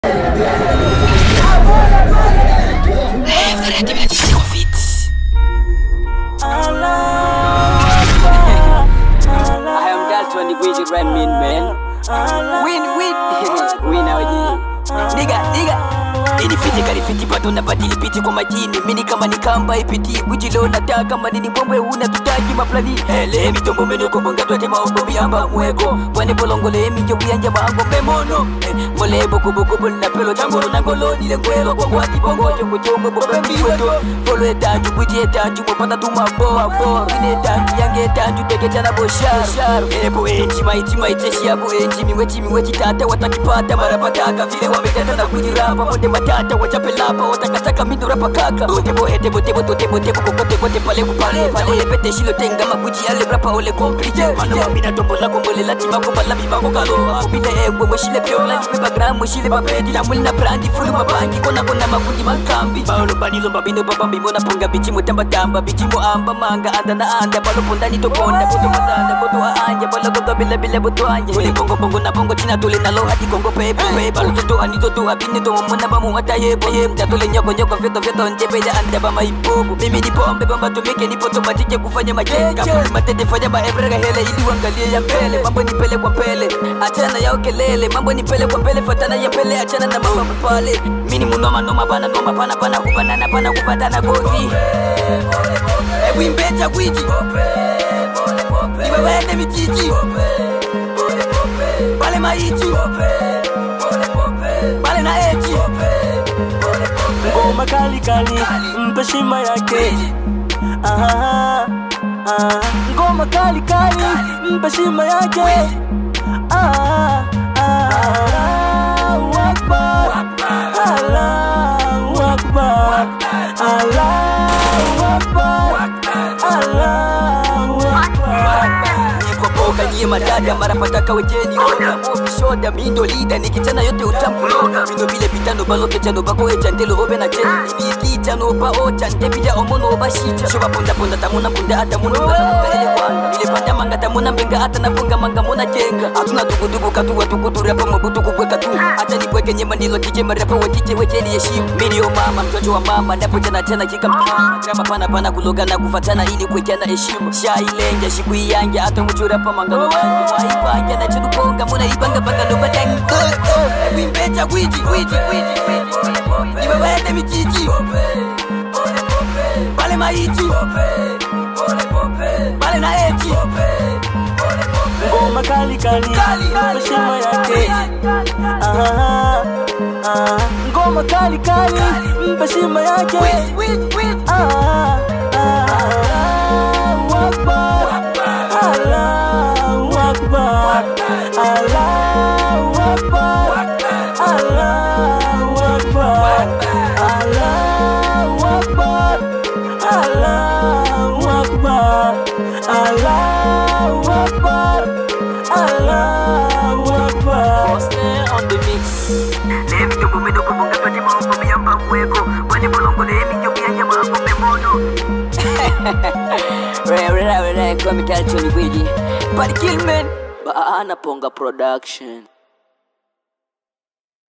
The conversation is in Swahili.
Inifiti karifiti bado na badili piti kwa majini. Mini kama ni kamba ipiti Gujilo nataka kama nini mbombe una tutaji maplani. Ele mitombo meno kubonga tuate maombo miamba mweko. Wane polongole minjo kuyanja maango memono. Mole boku boku na pelo changolo na golo. Nile kwelo kwa wati bongo chongo chongo bobe miweto. Folo etanju guji etanju mopata tumabo. Ine etanju yange etanju teke chana bosharo. Ebo enji maiti shiabu enji miwechi tata watakipata marapataka. Vile wametata na kujirapa mode matata wachapelapa watakataka mindo rapa kaka. Tebo kokote pale kupale ole pete shilo tenga makuji ale rapa ole komplike. Mano mabina tombo la kombole la timako bala bimako kalo. Akubile egwe mweshile piola jipe bagram mweshile babedi. Na mwili na brandi fulu mabangi kona makundi makambi. Baolo banilo babino babambi mona ponga bichi mutamba tamba. Bichi mo amba manga anda na anda. Balo pondani tokonda boto matanda boto aanja. Balo gogo bila boto anja. Ule bongo na bongo china tole na lo hadi kongo pepe. Balo toto anito to abine to mona bamu wata yebo. Mtatole nyoko vyeto njepe ya anda bama ipogo. Mimi nipo ombe bamba tumike nipo tomatike kufanya majenga. Matete fanya maebrega hele ili wangalie ya mbele. Mambo ni pele kwa mbele achana ya ukelele. Mambo ni pele kwa mbele fatana ya mbele achana na mambo pale. Mini munoma noma bana noma pana kubanana pana kupatana gozi. Ebu imbecha gwiji Iwewende michichi Pale maichi Pale na echi Ngoma kali mpe shima yake. Ngoma kali mpe shima yake. Allahu Akbar, Allahu Akbar, Allahu Akbar, Allahu Akbar. Boga nye madada marapataka wejeni oda Mofi shoda mindo lida nikitana yote utampuloga. Mindo bile bitano baloke chano bako echandelo obe na cheni. Ibi chano ba ocha ndebija omono oba shita. Shoba ponda tamuna punda ata muna muna ele wana. Ile panda manga tamuna mbenga ata na ponga manga muna jenga. Atuna dugu katu watukutu rapa mabutu kubweka tu. Acha ni kweke nye manilo tije marapa wajije wejeni yeshimu. Mini o mama mtoto wa mama napo jana kika mtama. Grama pana kuloga na kufatana ili kwejana heshima. Shai lenja shiku iyanja ata mchura pa mangalo waipanja na chudukonga muna ibanga banga no badeng. Wimbecha gwiji Iwewende michichi Pale maichi Pale na echi Ngoma kali mpe shima yake. Ngoma kali mpe shima yake. Allahu Akbar, Allahu Akbar, Allahu Akbar, Allahu Akbar, Allahu Akbar, Allahu Akbar, Allahu Akbar, Allahu Akbar. Stay on the mix. Lemi to bumedo kubonga pati maombo miamba mweko. Wani bolongo lemi nyo kuyanja maombo memono. Kwa mikali choni gwiji But kill man Baana Ponga Production.